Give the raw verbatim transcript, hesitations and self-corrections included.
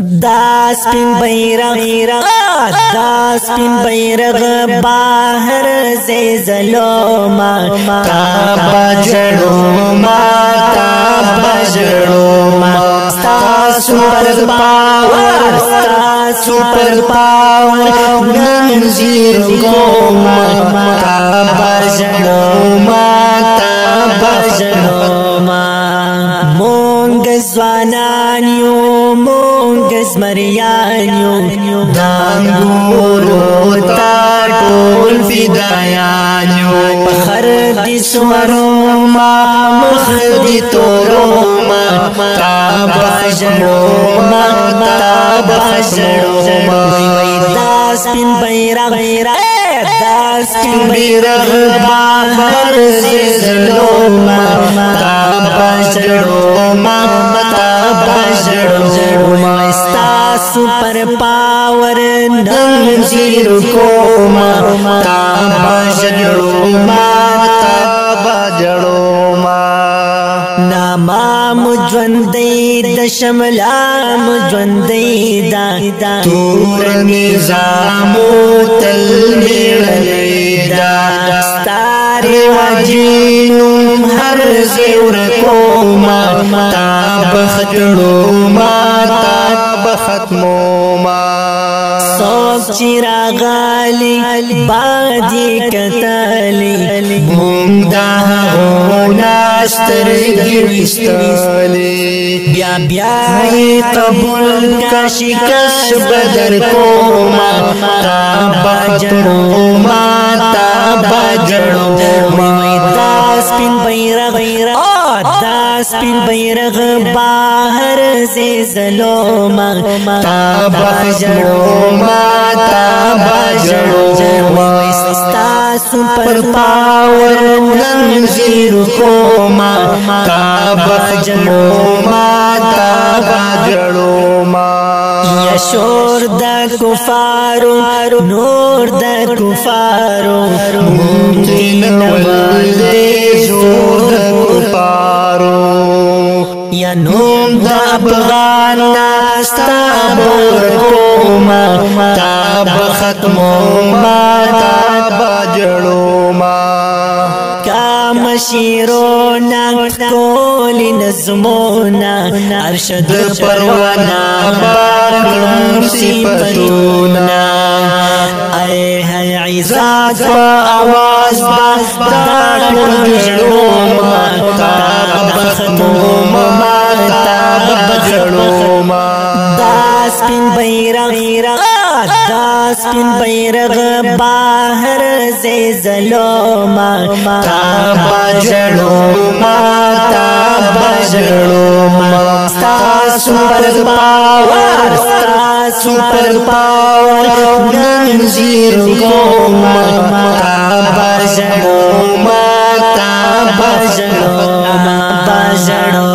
داسپین بیراغ داسپین بیراغ باہر زلزلو ما تابا جڑو ما تابا جڑو ما ستا سپر پاور ستا سپر پاور ننزیر کو ما تابا جڑو ما تابا جڑو ما مونگ زوانانیو مونگ زمریانیو دانگورو تا ټول فدایانیو پخر دی سمرو ما مخ دی تورو ما تابا جڑو ما تابا جڑو ما داسپین بیراغ داسپین بیراغ باہر زلزلو ما تابا جڑو ما تابا جڑو ما ستا سپر پاور ننزیر کو ما تابا جڑو ما تابا جڑو ما ناما مجوندی د شملا مجوندی دا تور نظامو تل میړلی دا ستاری واجینم هر زیور کو ما تاب ختړو ما تاب ختمو ما سوک چراغالی بادی کتالی مونږ دا هغونه سترګې ویستلې بیا بیا قبول کا شکست بدر کو ما تابا جڑو ما تابا جڑو ما داسپین بیراغ داسپین بیراغ باہر زلزلو ما تابا جڑو ما تابا جڑو ما ستا سپر پاور ننزیر کو ما تابا جڑو ما تابا جڑو ما یا شور دا کفارو نور دا کفارو ممکن ولدے زور دا کفارو یا نوم دا افغان ناستا بورکو ما تابا ختمو ما تابا جڑو ما کام شیرونا کولی نظمونا ارشد پروانا بارکم صفتونا اے ہے عزت پا آواز با داکل جڑو ما تابا ختمو ما تابا جڑو ما داسپین بیراغ داسپین بیراغ باہر زلزلو ما تابا جڑو ما تابا جڑو ما ستا سپر پاور ستا سپر پاور ننزیر کو ما تابا جڑو ما تابا جڑو ما جڑو